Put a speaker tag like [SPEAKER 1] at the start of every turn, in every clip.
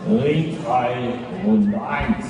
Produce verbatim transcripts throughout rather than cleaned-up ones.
[SPEAKER 1] Ring drei, Runde eins.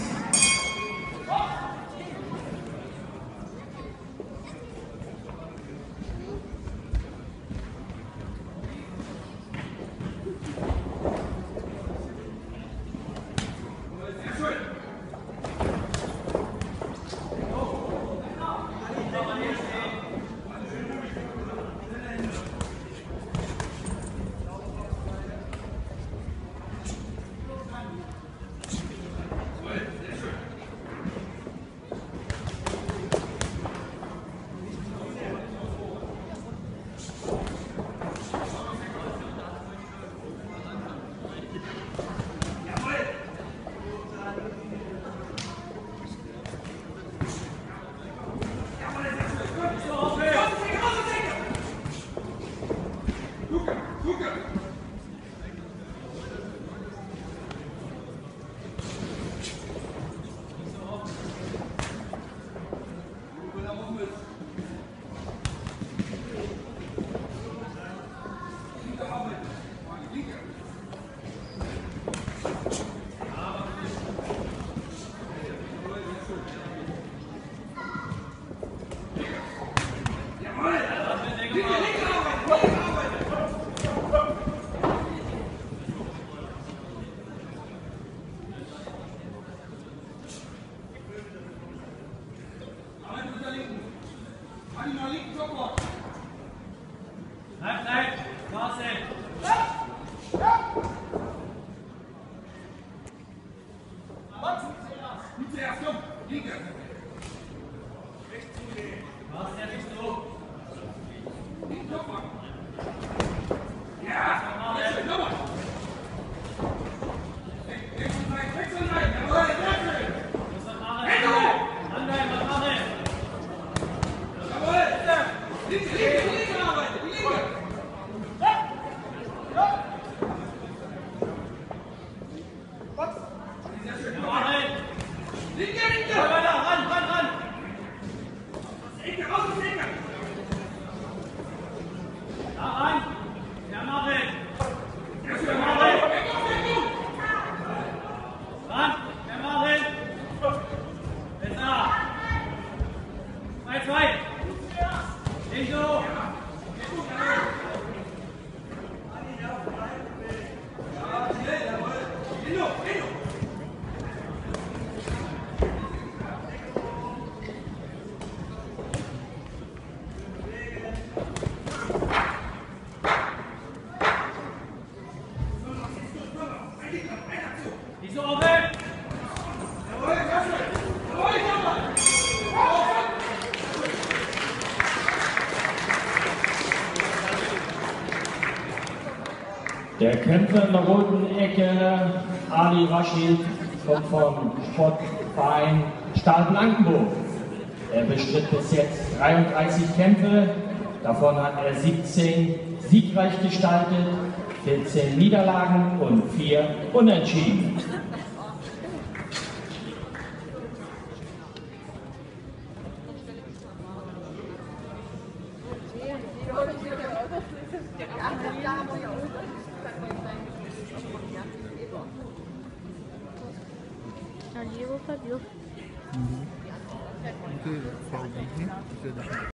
[SPEAKER 2] Halbzeit, Phase. Was? Nicht zuerst, komm, Linke. Rechts zulegen. Was, der nicht so. Linke, komm mal. Ja, jetzt, komm mal. Rechts und rein, rechts und rein. Jawohl, wechseln. Was soll machen? Anleihen, was machen? Jawohl, linke, linke, linke arbeiten, die linke. Linke, linke! Ran, ran, ran! Ecke, raus aus der Ecke! Da rein! Ja, Marvin! Ja, Marvin! Ran! Ja, Marvin! Besser! zwei zwei! Nicht so! Nicht so offen!
[SPEAKER 1] Der Kämpfer in der roten Ecke, Ali Rashid, kommt vom Sportverein Stahl Blankenburg. Er bestritt bis jetzt dreiunddreißig Kämpfe, davon hat er siebzehn siegreich gestaltet, vierzehn Niederlagen und vier Unentschieden.
[SPEAKER 3] Nanti, kalau begini, sudah